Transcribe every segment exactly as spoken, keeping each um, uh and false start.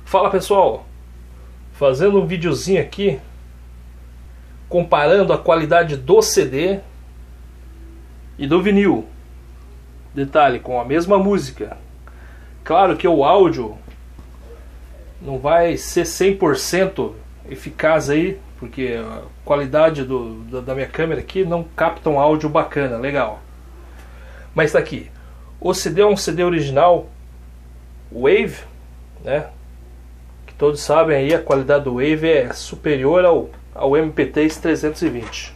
Fala pessoal, fazendo um videozinho aqui comparando a qualidade do C D e do vinil. Detalhe, com a mesma música. Claro que o áudio não vai ser cem por cento eficaz aí, porque a qualidade do, da, da minha câmera aqui não capta um áudio bacana, legal. Mas tá aqui, o C D é um C D original Wave, né? Que todos sabem aí, a qualidade do Wave é superior ao, ao M P três trezentos e vinte.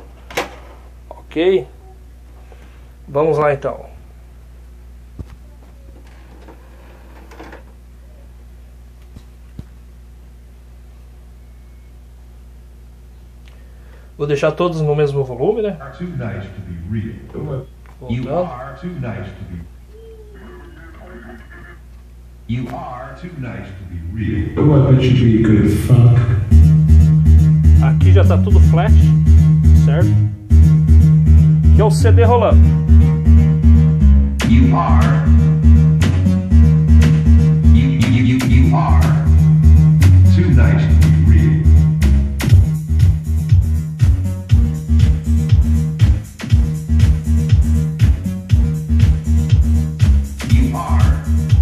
Ok? Vamos lá então. Vou deixar todos no mesmo volume, né? Voltando. You are too nice to be real. I want you to be good fuck. Aqui já tá tudo flat, certo? Que é o C D rolando. You are. You, you, you, you are too nice to be real. You are.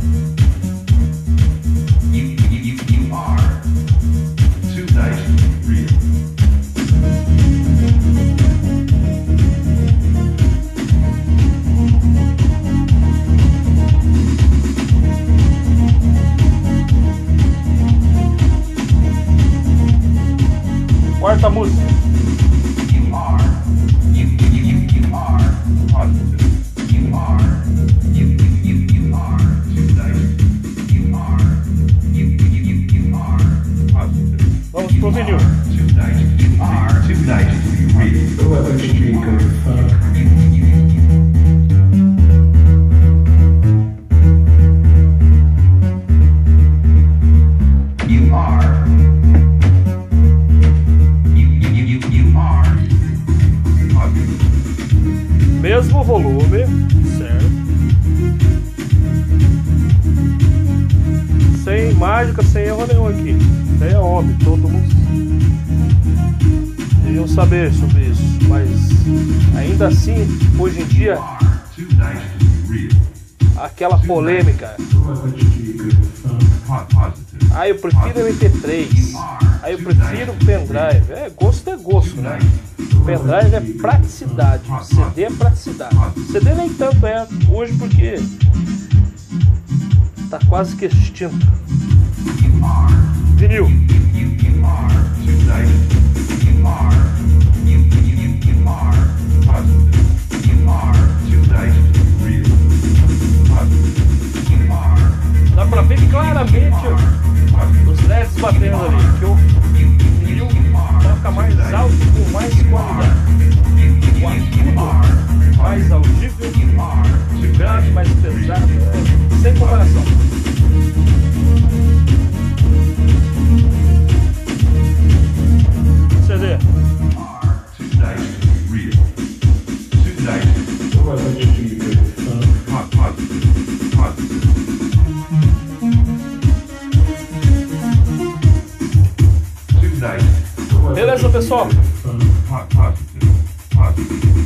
Quarta música. You are, you, you, you, you are positive. You are, you, you, you, you are too nice. You are, you, you, you, you are positive. Vamos pro vinil. Too nice. You are too nice to be real. Oh, I want you to be good fuck. You, you, you, you. You are. Mesmo volume, certo? Sem mágica, sem erro nenhum aqui. Isso aí é óbvio, todo mundo deviam saber sobre isso. Mas ainda assim, hoje em dia, aquela polêmica. Ah, eu prefiro M P três. Ah, eu prefiro pendrive. É, gosto é gosto, né? Pendrive é praticidade, C D é praticidade. C D nem tanto é hoje porque tá quase que extinto. Vinil. Dá pra ver claramente os L E Ds batendo ali, que o vinil toca mais alto com mais qualidade. O agudo mais audível, o grave mais pesado, é, sem comparação. C D. Beleza, pessoal?